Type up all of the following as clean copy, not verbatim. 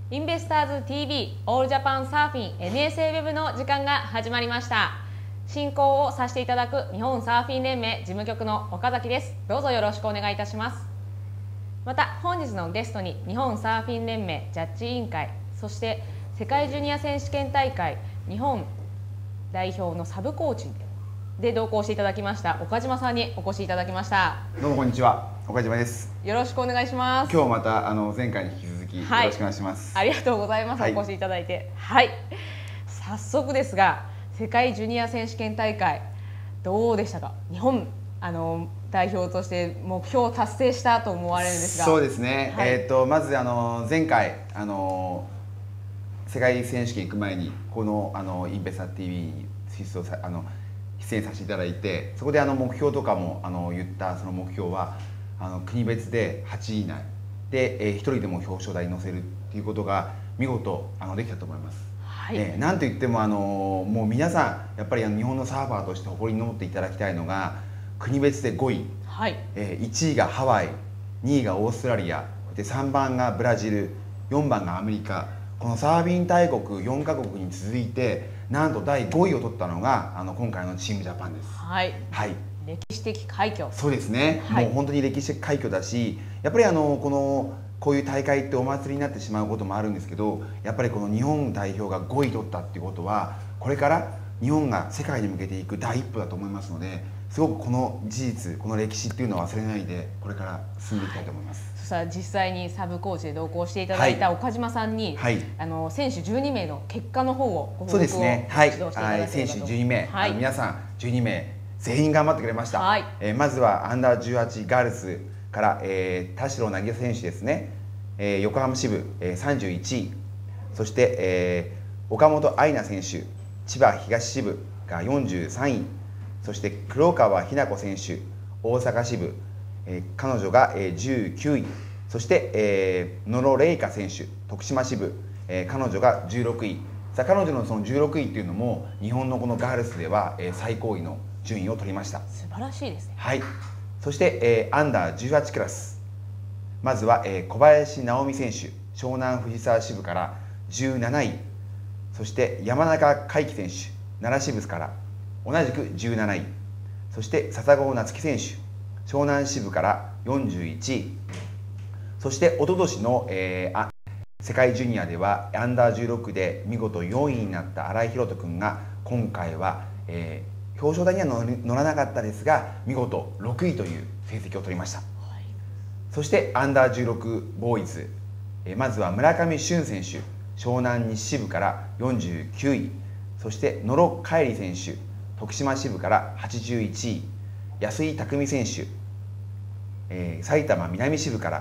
インベスターズ TV オールジャパンサーフィン NSA ウェブの時間が始まりました。進行をさせていただく日本サーフィン連盟事務局の岡崎です。どうぞよろしくお願いいたします。また本日のゲストに日本サーフィン連盟ジャッジ委員会、そして世界ジュニア選手権大会日本代表のサブコーチで同行していただきました岡島さんにお越しいただきました。 どうもこんにちは、岡島です。 よろしくお願いします。 今日また前回に引き続きよろしくお願いします。 ありがとうございます、お越しいただいて。早速ですが、世界ジュニア選手権大会どうでしたか？日本代表として目標を達成したと思われるんですが。 そうですね、まず前回世界選手権行く前にこのインベスター TV に出演させていただいて、そこで目標とかも言ったその目標は国別で8位以内で、1人でも表彰台に乗せるっていうことが見事できたと思います。なんといってももう皆さんやっぱり日本のサーファーとして誇りに思っていただきたいのが国別で5位、1位がハワイ、2位がオーストラリアで3番がブラジル、4番がアメリカ、このサーフィン大国4カ国に続いてなんと第5位を取ったのが今回のチームジャパンです。 歴史的快挙。 そうですね、もう本当に歴史的快挙だし、やっぱりこういう大会ってお祭りになってしまうこともあるんですけど、やっぱりこの日本代表が5位取ったっていうことはこれから日本が世界に向けていく第一歩だと思いますので、すごくこの事実、この歴史っていうのを忘れないでこれから進んでいきたいと思います。 そしたら実際にサブコーチで同行していただいた岡島さんに、選手12名の結果の方をご報告を指導していただければと。 選手12名、皆さん12名全員頑張ってくれました。まずはアンダー18ガールズから田代凪選手ですね、横浜支部31位、そして岡本愛菜選手千葉東支部が43位、そして黒川日奈子選手大阪支部、彼女が19位、そして野呂玲香選手徳島支部、彼女が16位。彼女のその16位っていうのも日本のこのガールズでは最高位の順位を取りました。 素晴らしいですね。 そしてアンダー18クラス、まずは小林直美選手湘南藤沢支部から17位、そして山中海輝選手奈良支部から同じく17位、そして笹郷夏樹選手湘南支部から41位、そしておととしの、世界ジュニアではアンダー16で見事4位になった新井宏斗君が今回は、表彰台には乗らなかったですが見事6位という成績を取りました。そしてアンダー16ボーイズ、まずは村上俊選手湘南西支部から49位、そして野呂海里選手徳島支部から81位、安井匠選手、埼玉南支部から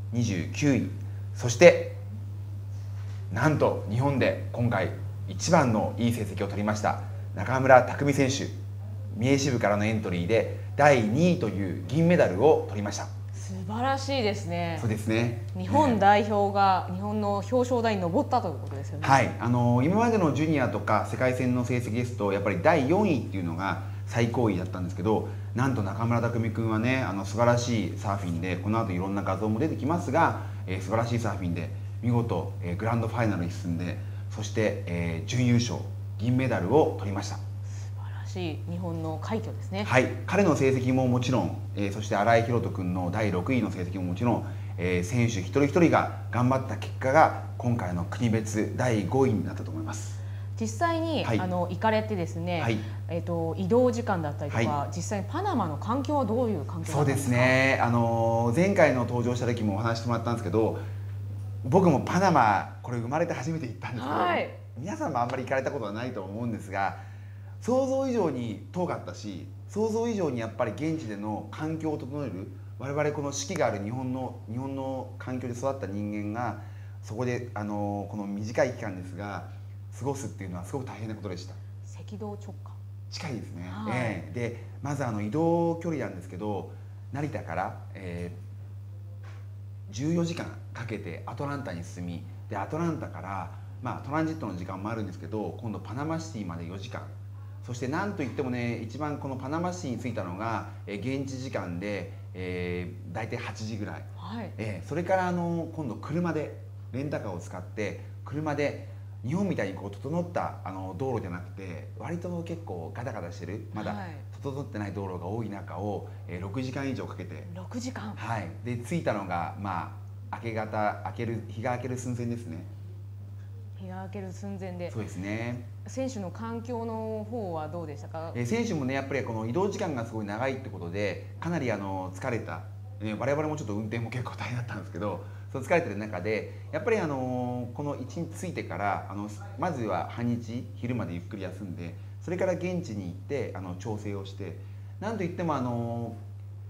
29位、そしてなんと日本で今回一番のいい成績を取りました中村拓海選手三重支部からのエントリーで第2位という銀メダルを取りました。 素晴らしいですね。 そうですね。 日本代表が日本の表彰台に上ったということですよね。 今までのジュニアとか世界戦の成績ですとやっぱり第4位っていうのが最高位だったんですけど、なんと中村拓海君はね素晴らしいサーフィンで、この後いろんな画像も出てきますが、素晴らしいサーフィンで見事グランドファイナルに進んで、そして準優勝銀メダルを取りました。 日本の快挙ですね。 彼の成績ももちろん、そして新井宏斗君の第6位の成績ももちろん、選手一人一人が頑張った結果が今回の国別第5位になったと思います。 実際に、行かれてですね、移動時間だったりとか、実際にパナマの環境はどういう環境だったんですか？ そうですね、前回の登場した時もお話してもらったんですけど、僕もパナマこれ生まれて初めて行ったんですけど、皆さんもあんまり行かれたことはないと思うんですが、想像以上に遠かったし、想像以上にやっぱり現地での環境を整える、我々この四季がある日本の環境で育った人間がそこでこの短い期間ですが過ごすっていうのはすごく大変なことでした。 赤道直下近いですね。でまず移動距離なんですけど、成田から、14時間かけてアトランタに進み、でアトランタから、トランジットの時間もあるんですけど、今度パナマシティまで4時間、そしてなんといってもね、一番このパナマシティに着いたのが現地時間で大体8時ぐらい、それから今度車でレンタカーを使って車で日本みたいにこう整った道路じゃなくて、割と結構ガタガタしてる、まだ整ってない道路が多い中を6時間以上かけて、 6時間、 はい、で着いたのが日が明ける寸前ですね。 日が明ける寸前で。 そうですね。選手の環境の方はどうでしたか？ 選手もね、やっぱりこの移動時間がすごい長いってことで、かなり疲れた、我々もちょっと運転も結構大変だったんですけど、その疲れてる中でやっぱりこの1日着いてからまずは半日昼までゆっくり休んで、それから現地に行って調整をして、なんといっても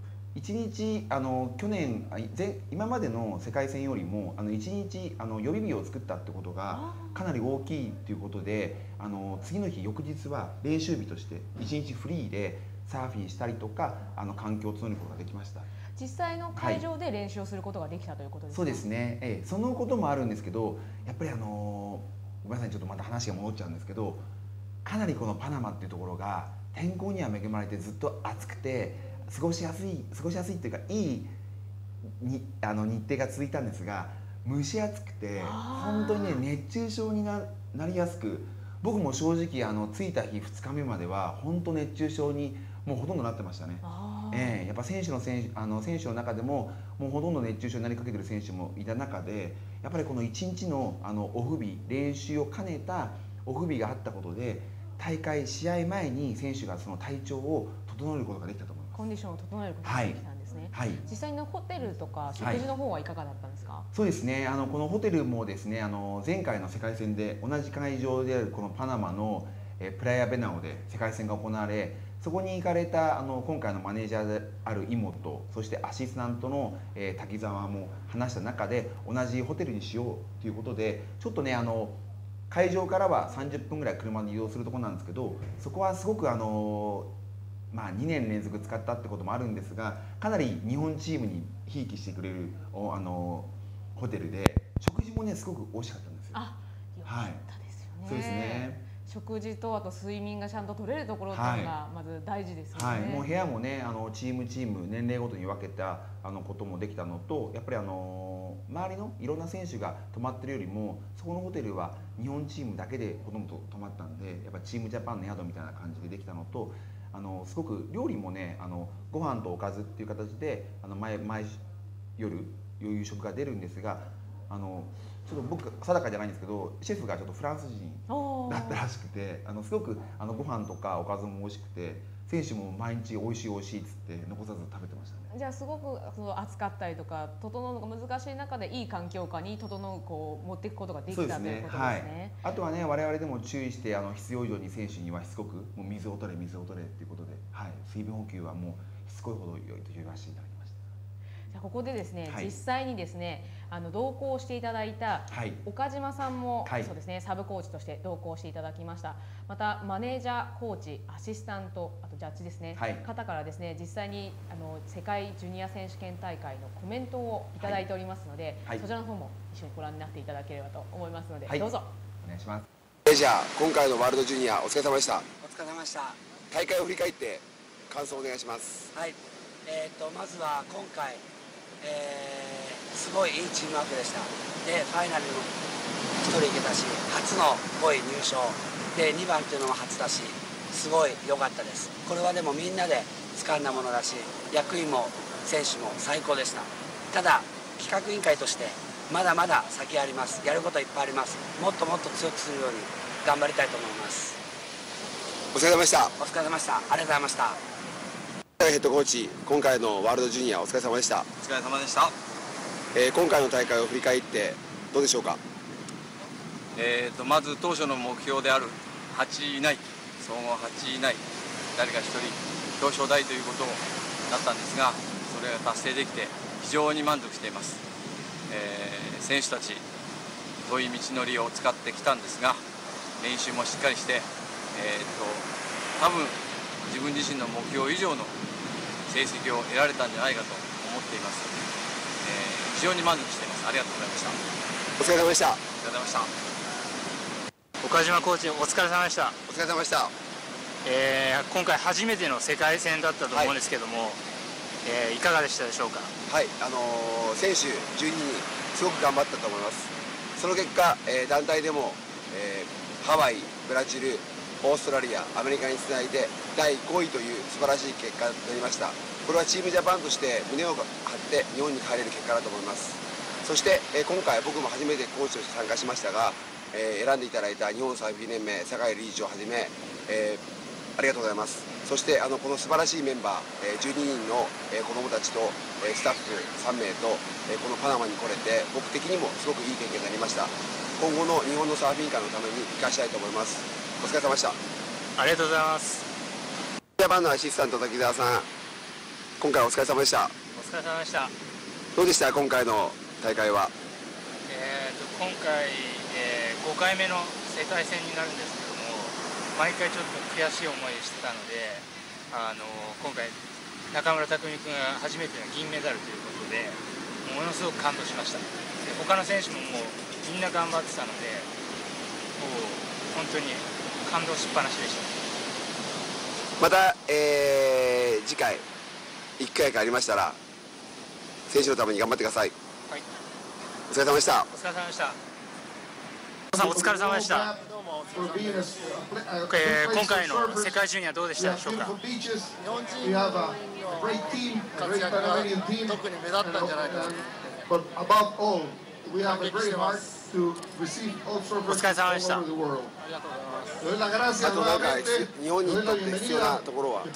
1日去年今までの世界戦よりも1日予備日を作ったってことがかなり大きいっていうことで、次の日翌日は練習日として1日フリーでサーフィンしたりとか環境を整えることができました。 実際の会場で練習をすることができたということですか？ そうですね、そのこともあるんですけど、やっぱりごめんなさい、ちょっとまた話が戻っちゃうんですけど、かなりこのパナマっていうところが天候には恵まれてずっと暑くて過ごしやすいっていうか、いい日程が続いたんですが、蒸し暑くて本当にね熱中症になりやすく、僕も正直着いた日2日目までは本当熱中症にもうほとんどなってましたね。やっぱ選手の中でももうほとんど熱中症になりかけてる選手もいた中で、やっぱりこの1日のオフ日、練習を兼ねたオフ日があったことで、試合前に選手がその体調を整えることができたと思います。 コンディションを整えることができたんですね。はい、実際のホテルとか食事の方はいかがだったんですか？ そうですね、このホテルもですね、前回の世界戦で同じ会場であるこのパナマのプライアベナオで世界戦が行われ、そこに行かれた今回のマネージャーである井本、そしてアシスタントの滝沢も話した中で、同じホテルにしようということで、ちょっとね会場からは30分ぐらい車で移動するところなんですけど、そこはすごく2年連続使ったってこともあるんですが、かなり日本チームにひいきしてくれるホテルで、食事もねすごく美味しかったんですよ。 あ、よかったですよね。 そうですね。 食事とあと睡眠がちゃんと取れるところっていうのがまず大事ですよね。 もう部屋もねチーム年齢ごとに分けたこともできたのと、やっぱり周りのいろんな選手が泊まってるよりも、そこのホテルは日本チームだけでほとんど泊まったんで、やっぱチームジャパンの宿みたいな感じでできたのと、すごく料理もねご飯とおかずっていう形で毎夜夕食が出るんですが、ちょっと僕定かじゃないんですけど、シェフがちょっとフランス人だったらしくて、すごくご飯とかおかずも美味しくて、選手も毎日美味しい美味しいっつって残さず食べてましたね。 じゃあすごく暑かったりとか整うのが難しい中でいい環境下に持っていくことができたということですね。 あとはね、我々でも注意して必要以上に選手にはしつこくもう水を取れっていうことで、水分補給はもうしつこいほど言わせていただきました。 じゃあここでですね、実際にですね同行していただいた岡島さんも、そうですね、サブコーチとして同行していただきました。またマネージャー、コーチ、アシスタント、あとジャッジですね、方からですね実際に世界ジュニア選手権大会のコメントをいただいておりますので、そちらの方も一緒にご覧になっていただければと思いますので、どうぞお願いします。 じゃあ今回のワールドジュニアお疲れ様でした。 お疲れ様でした。 大会を振り返って感想をお願いします。 はい、まずは今回すごいいいチームワークでした。でファイナルにも1人行けたし、初の5位入賞で2番っていうのも初だし、すごい良かったです。これはでもみんなで掴んだものだし、役員も選手も最高でした。ただ企画委員会としてまだまだ先あります。やることいっぱいあります。もっともっと強くするように頑張りたいと思います。 お疲れ様でした。 お疲れ様でした。ありがとうございました。 ヘッドコーチ、今回のワールドジュニアお疲れ様でした。 お疲れ様でした。 今回の大会を振り返ってどうでしょうか。 まず当初の目標である8位以内、総合8位以内、誰か1人表彰台ということだったんですが、それが達成できて非常に満足しています。選手たち遠い道のりを使ってきたんですが、練習もしっかりして、多分自分自身の目標以上の成績を得られたんじゃないかと思っています。非常に満足しています。ありがとうございました。 お疲れ様でした。 お疲れ様でした。 岡島コーチ、お疲れ様でした。 お疲れ様でした。 今回初めての世界戦だったと思うんですけども、いかがでしたでしょうか。 はい、選手12人すごく頑張ったと思います。 その結果、団体でも、ハワイ、ブラジル、オーストラリア、アメリカにつないで第5位という素晴らしい結果になりました。これはチームジャパンとして胸を張って日本に帰れる結果だと思います。そして、今回僕も初めてコーチとして参加しましたが、選んでいただいた日本サーフィン連盟酒井理事長をはじめ、ありがとうございます。そしてこの素晴らしいメンバー、12人の、子どもたちと、スタッフ3名と、このパナマに来れて僕的にもすごくいい経験になりました。今後の日本のサーフィン界のために生かしたいと思います。お疲れ様でした。 ありがとうございます。 ジャパンのアシスタント滝沢さん、今回お疲れ様でした。 お疲れ様でした。 どうでした今回の大会は？ 今回、5回目の世界戦になるんですけども、毎回ちょっと悔しい思いしてたので、今回中村拓海君が初めての銀メダルということでものすごく感動しました。で他の選手ももうみんな頑張ってたので、もう本当に感動しっぱなしでした。 また、次回1回かありましたら選手のために頑張ってください。 はい、 お疲れ様でした。 お疲れ様でした。お疲れ様でした。今回の世界ジュニアどうでしたでしょうか。 日本人の活躍が特に目立ったんじゃないかな。感激してます。 お疲れ様でした。 ありがとうございます。 あとなんか日本にとって必要なところは？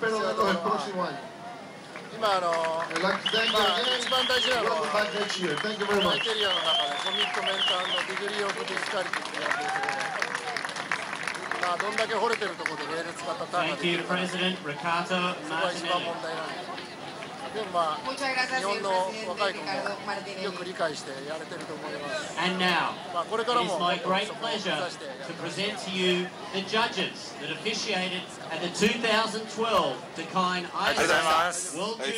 今一番大事なのはクライテリアの中でコミットメント&ディグリー・オブ・ディフィカリティって言われてるところで、どんだけ掘れてるところでレール使ったターンができるか、そこが一番問題なんで。でも日本の若い子もよく理解してやれてると思います。これからもそこを目指してやってほしい。 ありがとうございます。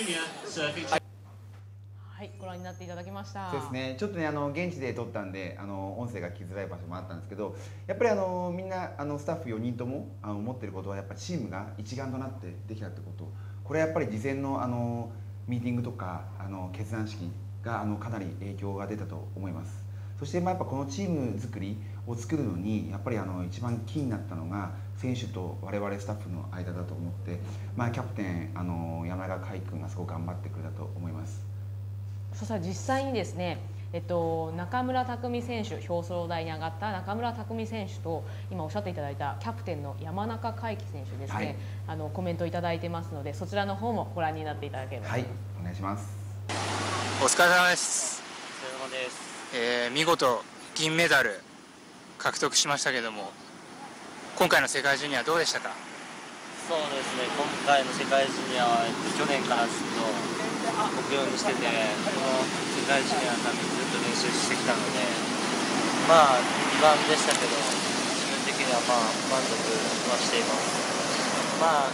はい、ご覧になっていただきました。 そうですね。ちょっとね現地で撮ったんで音声が聞きづらい場所もあったんですけど、やっぱりみんなスタッフ4人とも思ってることはやっぱりチームが一丸となってできたってこと。これはやっぱり事前のミーティングとか決断式がかなり影響が出たと思います。そしてやっぱこのチーム作りを作るのにやっぱり一番キーになったのが選手と我々スタッフの間だと思って、キャプテン山中海君がすごく頑張ってくれたと思います。 そしたら実際にですね、中村拓海選手、表彰台に上がった中村拓海選手と今おっしゃっていただいたキャプテンの山中海輝選手ですね、はい、コメントいただいてますので、そちらの方もご覧になっていただければ。はい、 お願いします。 お疲れ様です。 お疲れ様です。 見事銀メダル獲得しましたけども、今回の世界ジュニアどうでしたか。 そうですね、今回の世界ジュニアは去年からずっと目標にしてて、この世界ジュニアのためにずっと練習してきたので、2番でしたけど、自分的には満足はしています。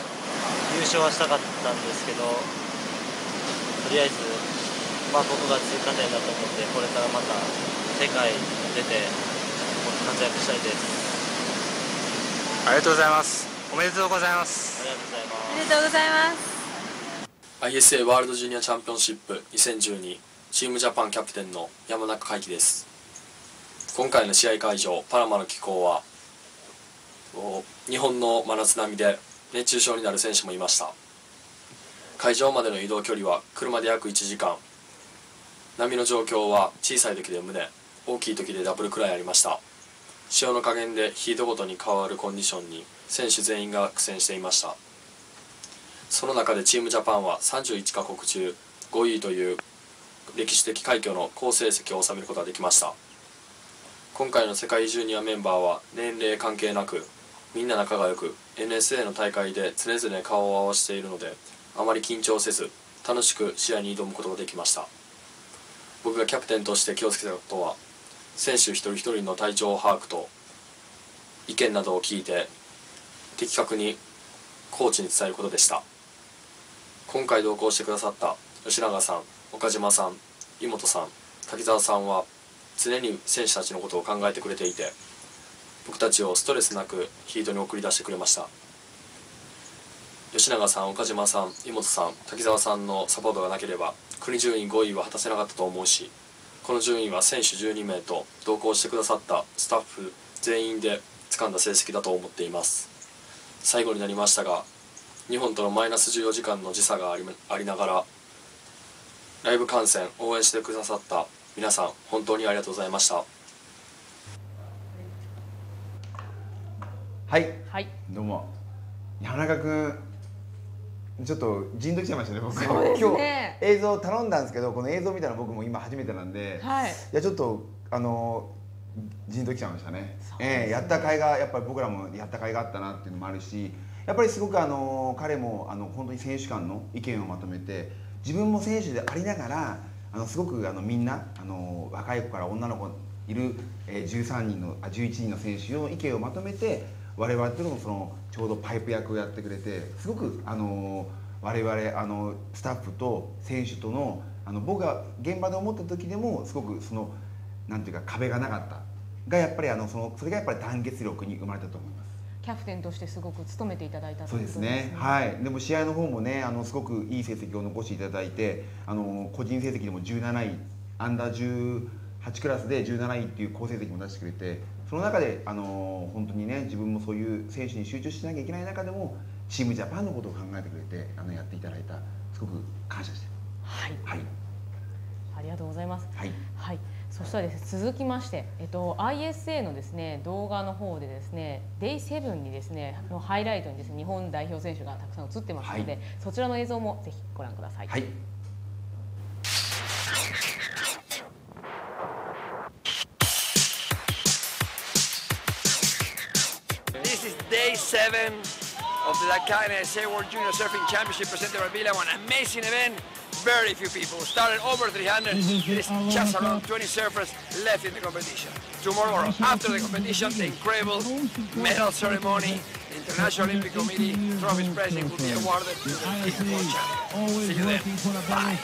優勝はしたかったんですけど、とりあえず、僕が通過点だと思って、これからまた世界に出て活躍したいです。 ありがとうございます。おめでとうございます。 ありがとうございます。 おめでとうございます。 ISA ワールドジュニアチャンピオンシップ2012チームジャパンキャプテンの山中海輝です。今回の試合会場パナマの気候は日本の真夏並みで熱中症になる選手もいました。会場までの移動距離は車で約1時間、波の状況は小さい時で胸、大きい時でダブルくらいありました。潮の加減でヒートごとに変わるコンディションに選手全員が苦戦していました。その中でチームジャパンは31カ国中5位という歴史的快挙の好成績を収めることができました。今回の世界ジュニアメンバーは年齢関係なくみんな仲が良く NSA の大会で常々顔を合わせているので、あまり緊張せず楽しく試合に挑むことができました。僕がキャプテンとして気をつけたことは、選手一人一人の体調把握と意見などを聞いて的確にコーチに伝えることでした。今回同行してくださった吉永さん、岡島さん、井本さん、滝沢さんは常に選手たちのことを考えてくれていて、僕たちをストレスなくヒートに送り出してくれました。吉永さん、岡島さん、井本さん、滝沢さんのサポートがなければ国順位5位は果たせなかったと思うし、 この順位は選手12名と同行してくださったスタッフ全員で掴んだ成績だと思っています。最後になりましたが、日本とのマイナス14時間の時差がありながらライブ観戦応援してくださった皆さん、本当にありがとうございました。 はい、 はい、 どうも山中君、ちょっとじんときちゃいましたね、僕。 そうですね、 今日映像頼んだんですけど、この映像見たら僕も今初めてなんで、 はい、 いやちょっとじんときちゃいましたね。やった甲斐がやっぱり僕らもやった甲斐があったなっていうのもあるし、やっぱりすごく彼も本当に選手間の意見をまとめて、自分も選手でありながらすごくみんな若い子から女の子いる11人の選手の意見をまとめて、我々とのちょうどパイプ役をやってくれて、すごく我々スタッフと選手との僕が現場で思った時でもすごくなんていうか壁がなかったが、やっぱりそれがやっぱり団結力に生まれたと思います。 キャプテンとしてすごく務めていただいたとそうですね。はい。でも試合の方もね、すごくいい成績を残していただいて、個人成績でも17位、アンダー18クラスで17位っていう好成績も出してくれて、その中で本当にね、自分もそういう選手に集中しなきゃいけない中でもチームジャパンのことを考えてくれてやっていただいた、すごく感謝してはい、 はい、 ありがとうございます。 はい、 はい、そしたらですね、続きまして、ISA のですね動画の方でですね、Day7にですねのハイライトにですね、日本代表選手がたくさん映ってますので、はい、そちらの映像もぜひご覧ください。 はい。 This is day 7 of the Dakar ISA World Junior Surfing Championship presented by Villa. An amazing event. Very few people. Started over 300. There's just around 20 surfers left in the competition. Tomorrow, after the competition, the incredible medal ceremony, the International Olympic Committee trophies presenting will be awarded to the team world champion. See you then. Bye.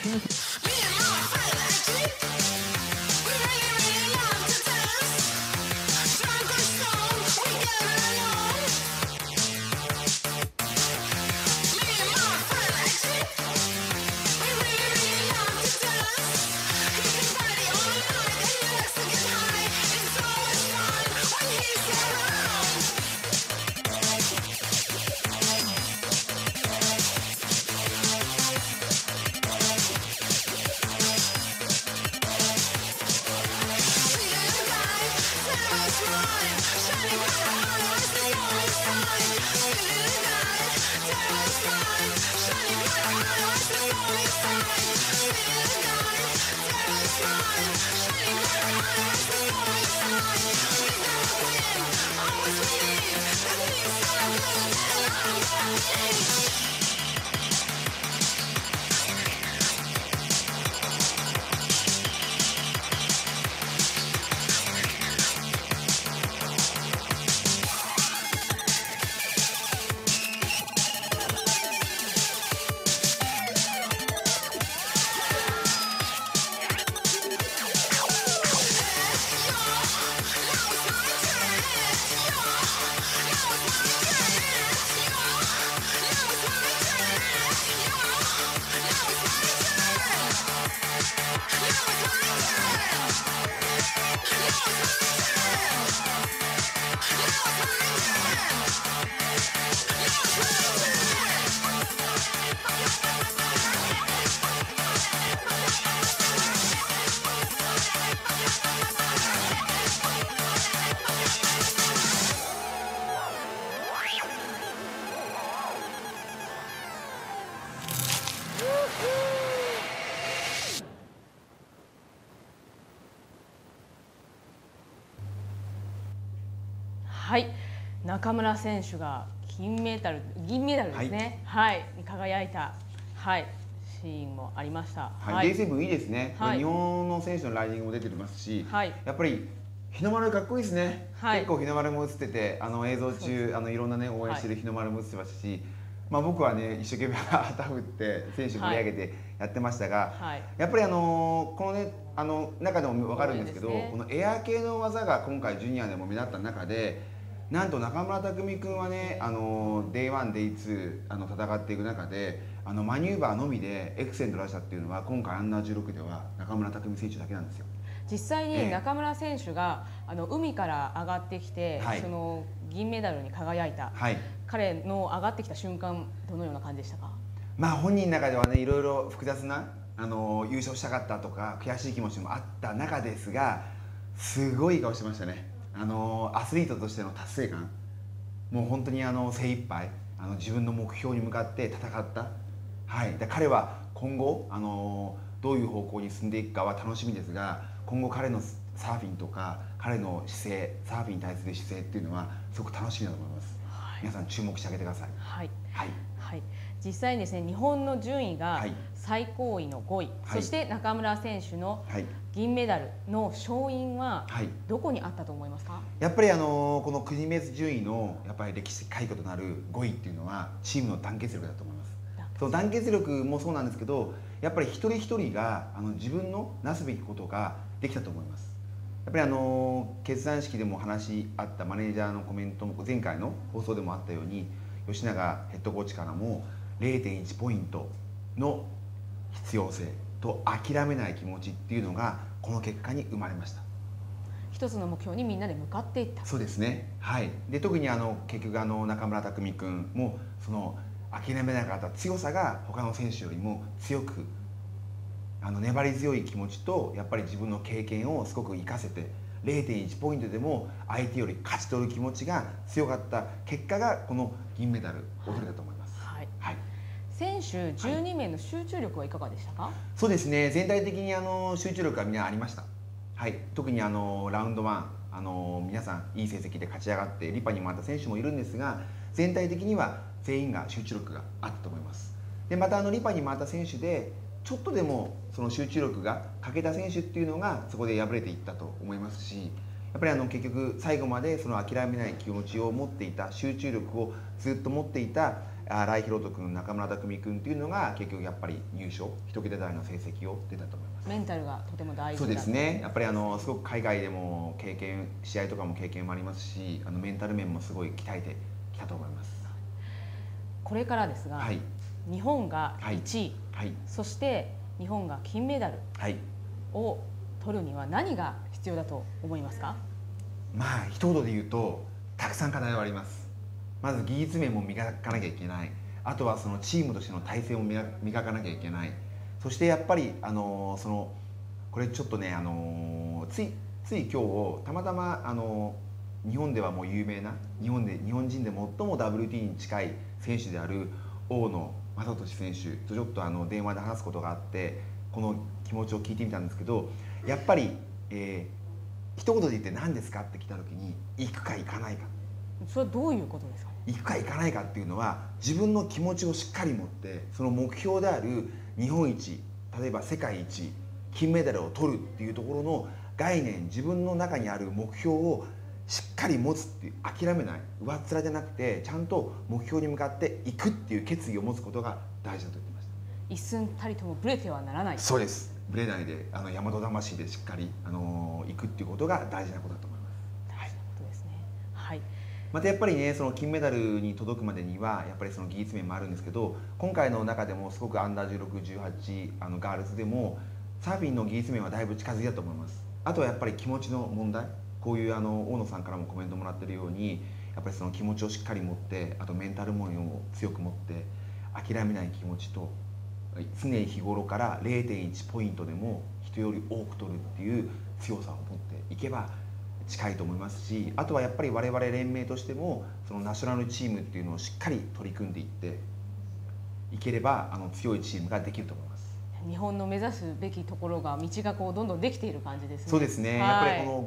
はい、中村選手が銀メダルですね、はい、に輝いた、はい、シーンもありました。 はい、Day7いいですね。日本の選手のライディングも出てますし、やっぱり日の丸かっこいいですね。結構日の丸も映ってて、映像中いろんなね応援してる日の丸も映ってますし、まあ僕はね一生懸命旗振って選手盛り上げてやってましたが、やっぱりこのね中でも分かるんですけど、このエア系の技が今回ジュニアでも目立った中で。なんと中村拓海君はね、Day1、Day2 戦っていく中でマニューバーのみでエクセント出したっていうのは今回アンダー16では中村拓海選手だけなんですよ。 実際に中村選手が海から上がってきて、 はい、 その銀メダルに輝いた、はい、彼の上がってきた瞬間どのような感じでしたか？ まあ本人の中ではね、いろいろ複雑な優勝したかったとか悔しい気持ちもあった中ですが、すごい顔してましたね。アスリートとしての達成感、もう本当に精一杯自分の目標に向かって戦った、はい、で彼は今後どういう方向に進んでいくかは楽しみですが、今後彼のサーフィンとか彼の姿勢、サーフィンに対する姿勢っていうのはすごく楽しみだと思います、はい、皆さん注目してあげてください。はい、はいはい、実際にですね、日本の順位が最高位の5位、はい、そして中村選手の銀メダルの勝因はどこにあったと思いますか？ やっぱりこの国別順位のやっぱり歴史快挙となる5位っていうのはチームの団結力だと思います。その団結力もそうなんですけど、やっぱり一人一人が自分のなすべきことができたと思います。やっぱり決断式でも話あったマネージャーのコメントも前回の放送でもあったように、吉永ヘッドコーチからも 0.1 ポイントの必要性と諦めない気持ちっていうのがこの結果に生まれました。 一つの目標にみんなで向かっていった。 そうですね、はい、で特に結局中村匠君もその諦めなかった強さが他の選手よりも強く粘り強い気持ちとやっぱり自分の経験をすごく生かせて 0.1 ポイントでも相手より勝ち取る気持ちが強かった結果がこの銀メダルを取れたと思います。はい、はい、選手 12名の集中力はいかがでしたか？ そうですね、全体的に集中力はみんなありました。はい、特にラウンド1皆さんいい成績で勝ち上がってリパに回った選手もいるんですが、全体的には全員が集中力があったと思います。でまたリパに回った選手でちょっとでもその集中力が欠けた選手っていうのがそこで敗れていったと思いますし、やっぱり結局最後までその諦めない気持ちを持っていた、集中力をずっと持っていた新井宏斗君、中村匠君っていうのが結局やっぱり入賞1桁台の成績を出たと思います。 メンタルがとても大事だ。 そうですね、やっぱりすごく海外でも試合とかも経験もありますし、メンタル面もすごい鍛えてきたと思います。 これからですが、はい、日本が1位、はい、そして日本が金メダルを取るには何が必要だと思いますか？ まあ一言で言うとたくさん課題はあります。まず技術面も磨かなきゃいけない、あとはそのチームとしての体制も磨かなきゃいけない、そしてやっぱりこれちょっとねつい今日たまたま日本ではもう有名な日本人で最も WT に近い選手である大野正俊選手とちょっと電話で話すことがあって、この気持ちを聞いてみたんですけど、やっぱり、一言で言って何ですかって来た時に行くか行かないか。 それはどういうことですか？ 行くか行かないかっていうのは自分の気持ちをしっかり持って、その目標である日本一、例えば世界一、金メダルを取るっていうところの概念、自分の中にある目標をしっかり持つっていう、諦めない、上っ面じゃなくてちゃんと目標に向かっていくっていう決意を持つことが大事だと言ってました。 一寸たりともブレてはならない。 そうです、ブレないで大和魂でしっかり行くっていうことが大事なことだと思います。 大事なことですね。はい、 またやっぱりね、その金メダルに届くまでにはやっぱりその技術面もあるんですけど、今回の中でもすごくアンダー16、18ガールズでもサーフィンの技術面はだいぶ近づいたと思います。あとはやっぱり気持ちの問題、こういう大野さんからもコメントもらってるように、やっぱりその気持ちをしっかり持って、あとメンタル面を強く持って諦めない気持ちと、常日頃から 0.1 ポイントでも人より多く取るっていう強さを持っていけば近いと思いますし、あとはやっぱり我々連盟としてもそのナショナルチームっていうのをしっかり取り組んでいっていければ強いチームができると思います。 日本の目指すべきところが道がこうどんどんできている感じですね。 そうですね、やっぱりこの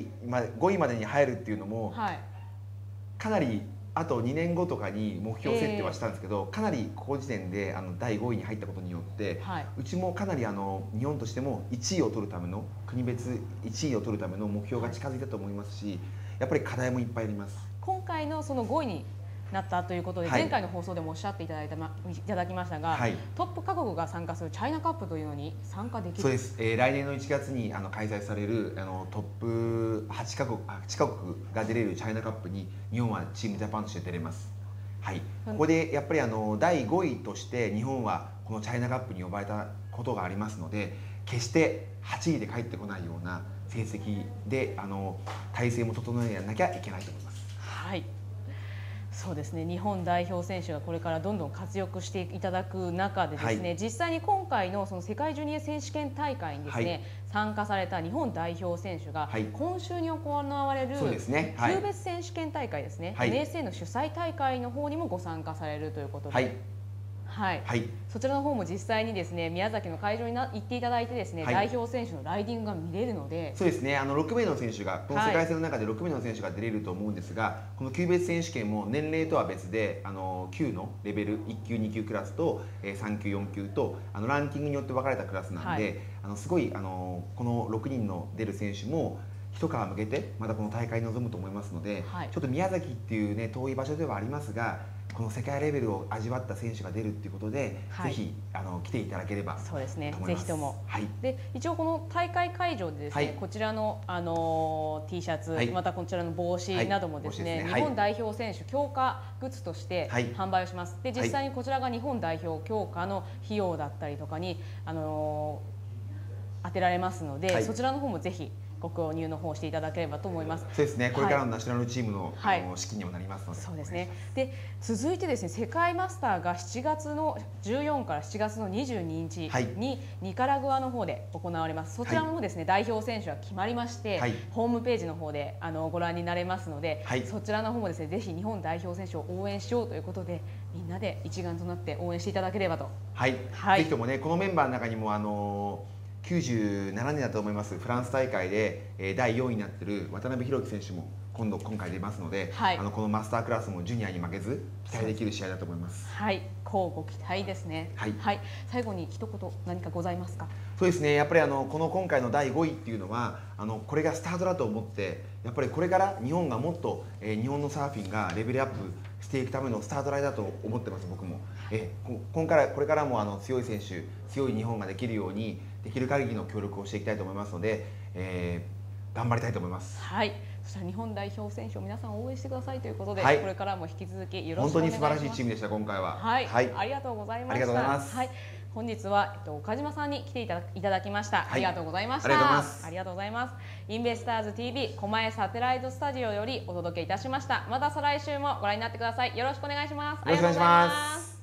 5位までに入るっていうのも、はい、かなりあと2年後とかに目標設定はしたんですけど、かなりここ時点で第5位に入ったことによって、はい、うちもかなり日本としても1位を取るための国別1位を取るための目標が近づいたと思いますし、やっぱり課題もいっぱいあります。 今回のその5位になったということで、前回の放送でもおっしゃっていただきましたが、はい、トップ各国が参加するチャイナカップというのに参加できる。 そうです、来年の1月に開催されるトップ8カ国が出れるチャイナカップに日本はチームジャパンとして出れます。はい、ここでやっぱり第5位として日本はこのチャイナカップに呼ばれたことがありますので、決して8位で帰ってこないような成績で体制も整えなきゃいけないと思います。 はい、そうですね、日本代表選手がこれからどんどん活躍していただく中でですね、はい、実際に今回のその世界ジュニア選手権大会にですね、はい、参加された日本代表選手が、はい、今週に行われる級別選手権大会ですね、はい、NSA の主催大会の方にもご参加されるということで、はいはいはい、そちらの方も実際にですね宮崎の会場に行っていただいてですね、はい、代表選手のライディングが見れるので、 そうですね、6名の選手がこの世界戦の中で6名の選手が出れると思うんですが、この級別選手権も年齢とは別で級のレベル1級2級クラスと3級4級とランキングによって分かれたクラスなんで、はい、すごいこの6人の出る選手も一皮向けてまたこの大会に臨むと思いますので、はい、ちょっと宮崎っていうね遠い場所ではありますが、この世界レベルを味わった選手が出るっていうことで、はい、ぜひ来ていただければと思います。そうですね、ぜひとも、はい、で一応この大会会場でですね、はい、こちらのT シャツ、はい、またこちらの帽子などもですね、日本代表選手強化グッズとして販売をします。で実際にこちらが日本代表強化の費用だったりとかに当てられますので、そちらの方もぜひご購入の方していただければと思います。そうですね。これからのナショナルチームの資金にもなりますので。 そうですね。で続いてですね、世界マスターが7月の14から7月の22日にニカラグアの方で行われます。そちらもですね、代表選手が決まりまして、ホームページの方でご覧になれますので、そちらの方もですね、ぜひ日本代表選手を応援しようということで、みんなで一丸となって応援していただければと。 はい。ぜひともね、このメンバーの中にも97年だと思いますフランス大会で第4位になっている渡辺裕樹選手も今回出ますので、はい、このマスタークラスもジュニアに負けず期待できる試合だと思います。 はい、乞うご期待ですね。はい、はい、最後に一言何かございますか。 そうですね、やっぱり今回の第5位っていうのはこれがスタートだと思って、やっぱりこれから日本がもっと日本のサーフィンがレベルアップしていくためのスタートラインだと思ってます。僕もこれからも強い選手、強い日本ができるようにできる限りの協力をしていきたいと思いますので、頑張りたいと思います。 はい、そしたら日本代表選手を皆さん応援してくださいということで、はい、これからも引き続きよろしくお願いします。 本当に素晴らしいチームでした今回は。 はい、はい、ありがとうございました。ありがとうございます。はい、本日は岡島さんに来ていただきました。はい、ありがとうございました。ありがとうございます。ありがとうございます。インベスターズ TV 狛江サテライトスタジオよりお届けいたしました。また再来週もご覧になってください。よろしくお願いします。 よろしくお願いします。